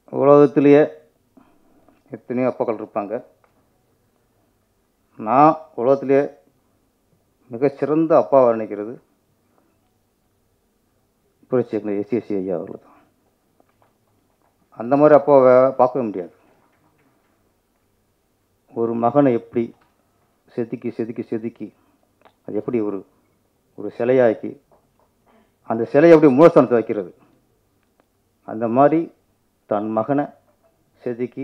உலகத்திலேயே எத்தனையோ அப்பாக்கள் இருப்பாங்க. நான் உலகத்திலேயே மிகச்சிறந்த அப்பாவை நினைக்கிறது புரட்சி இயக்குனர் எஸ்.எஸ். ஐயா அவர்கள் தான். அந்த மாதிரி அப்பாவை பார்க்கவே முடியாது. ஒரு மகனை எப்படி செதுக்கி செதுக்கி செதுக்கி அது எப்படி ஒரு ஒரு சிலையாக்கி அந்த சிலையை எப்படி மூலஸ்தானத்தை வைக்கிறது, அந்த மாதிரி தன் மகனை செதுக்கி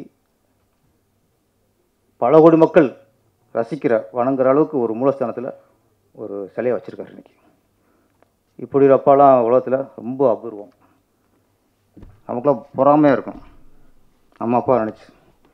பல கோடி மக்கள் ரசிக்கிற வணங்குற அளவுக்கு ஒரு மூலஸ்தானத்தில் ஒரு சிலையை வச்சுருக்காரு இன்னைக்கு. இப்படி ஒரு அப்பாலாம் உலகத்தில் ரொம்ப அபூர்வம். நமக்குலாம் பொறாமையாக இருக்கும் நம்ம அப்பா நினச்சி.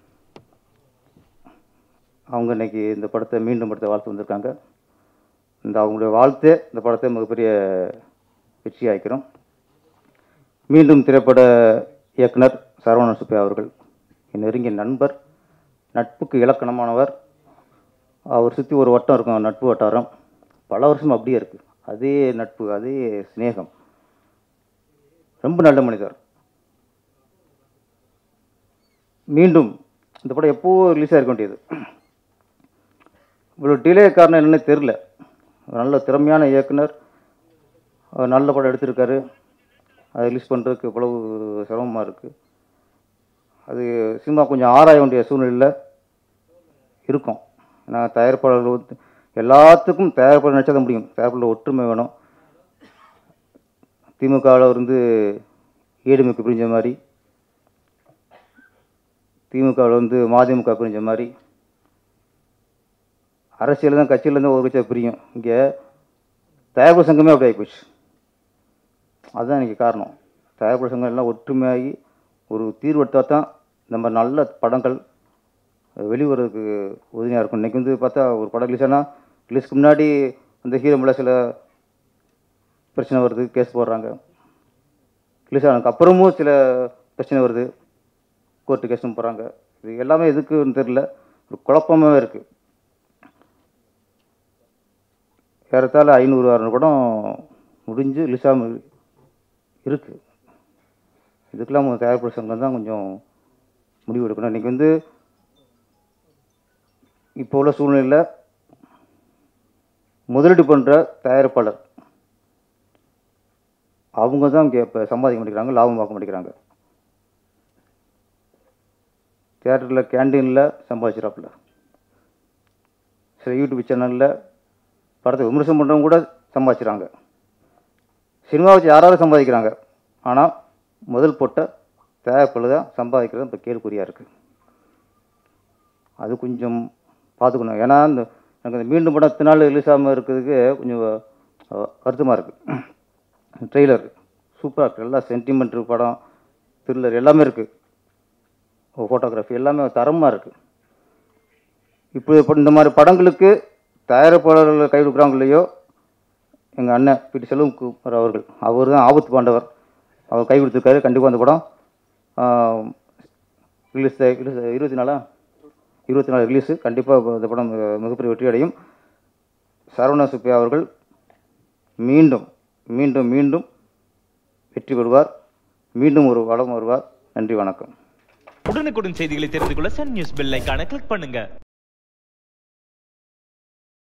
அவங்க இன்னைக்கு இந்த படத்தை மீண்டும் படத்தை வாழ்த்து வந்திருக்காங்க. இந்த அவங்களுடைய வாழ்த்தே இந்த படத்தை மிகப்பெரிய வெற்றி ஆகிக்கிறோம். மீண்டும் திரைப்பட இயக்குனர் சரவணன் சுப்பையா அவர்கள் என் நெருங்கிய நண்பர், நட்புக்கு இலக்கணமானவர். அவர் சுற்றி ஒரு வட்டம் இருக்கும், நட்பு வட்டாரம். பல வருஷம் அப்படியே இருக்குது. அதே நட்பு, அதே சிநேகம். ரொம்ப நல்ல மனிதர். மீண்டும் இந்த படம் எப்போது ரிலீஸ் ஆகிருக்க வேண்டியது. இவ்வளோ டிலே காரணம் என்னன்னு தெரில. நல்ல திறமையான இயக்குனர், நல்ல படம் எடுத்திருக்காரு. அதை ரிலீஸ் பண்ணுறதுக்கு இவ்வளவு சிரமமாக இருக்குது. அது சினிமா கொஞ்சம் ஆராய வேண்டிய சூழ்நிலையில் இருக்கும். ஏன்னா தயாரிப்பாளர்கள் எல்லாத்துக்கும் தயாரிப்பாளர் நினச்சா தான் முடியும். தயாரிப்பாளர் ஒற்றுமை வேணும். திமுகவில் இருந்து ஏடிஎம்கே பிரிஞ்ச மாதிரி, திமுகவில் வந்து மதிமுக பிரிஞ்ச மாதிரி, அரசியல் தான் கட்சியிலேருந்து ஒரு கட்சியாக பிரியும். இங்கே தயாரிப்பு சங்கமே அப்படி ஆகிப்போச்சு. அதுதான் இன்றைக்கி காரணம். தயாரிப்பு சங்கம் எல்லாம் ஒற்றுமையாகி ஒரு தீர்வெடுத்தால் தான் நம்ம நல்ல படங்கள் வெளிவரதுக்கு உதவியாக இருக்கும். இன்றைக்கி வந்து பார்த்தா ஒரு படம் ரிலீஸ் ஆனால் ரிலீஸ்க்கு முன்னாடி அந்த ஹீரோ மேலே சில பிரச்சனை வருது, கேஸ் போடுறாங்க. ரிலீஸ் ஆனதுக்கு அப்புறமும் சில பிரச்சனை வருது, கோர்ட்டு கேஸும் போகிறாங்க. இது எல்லாமே எதுக்குன்னு தெரில, ஒரு குழப்பமாகவே இருக்குது. ஏறத்தாழ 500-600 படம் முடிஞ்சு ரிலீஸ் ஆகாமல் இருக்குது. இதுக்கெல்லாம் தயாரிப்பு சங்கம் தான் கொஞ்சம் முடிவு எடுக்கணும். இன்றைக்கி வந்து இப்போ உள்ள சூழ்நிலையில் முதலீடு பண்ணுற தயாரிப்பாளர் அவங்க தான் இங்கே இப்போ சம்பாதிக்க மாட்டேங்கிறாங்க, லாபம் பார்க்க மாட்டேங்கிறாங்க. தியேட்டரில் கேண்டீனில் சம்பாதிச்சிடாப்புல, சில யூடியூப் சேனலில் படத்தை விமர்சனம் பண்ணுறவங்க கூட சம்பாதிச்சுறாங்க. சினிமா வச்சு யாராவது சம்பாதிக்கிறாங்க. ஆனால் முதல் போட்ட தயாரிப்பில் தான் சம்பாதிக்கிறது இப்போ கேள்விக்குறியாக இருக்குது. அது கொஞ்சம் பார்த்துக்கணும். ஏன்னா எனக்கு இந்த மீண்டும் படம் நாள் ரிலீஸ் ஆகாமல் இருக்கிறதுக்கு கொஞ்சம் வருத்தமாக இருக்குது. ட்ரெய்லர் சூப்பராக இருக்குது. எல்லாம் சென்டிமெண்ட்ரு படம், த்ரில்லர் எல்லாமே இருக்குது. ஃபோட்டோகிராஃபி எல்லாமே தரமாக இருக்குது. இப்போ இந்த மாதிரி படங்களுக்கு தயாரிப்பாளர்கள் கை கொடுக்குறாங்க இல்லையோ, எங்கள் அண்ணன் பி.டி. செல்வகுமார் அவர்கள், அவர் தான் ஆபத்து பாண்டவர். அவர் கை கொடுத்துருக்காரு. கண்டிப்பாக அந்த படம் ரிலீஸ் 24 ரிலீஸு. கண்டிப்பாக இந்த படம் மிகப்பெரிய வெற்றி அடையும். சரவணன் சுப்பையா அவர்கள் மீண்டும் மீண்டும் மீண்டும் வெற்றி பெறுவார். மீண்டும் ஒரு வளம் வருவார். நன்றி, வணக்கம். உடனுக்குடன் செய்திகளை தெரிந்து கொள்ள சன் நியூஸ் பெல் ஐகானை கிளிக் பண்ணுங்க.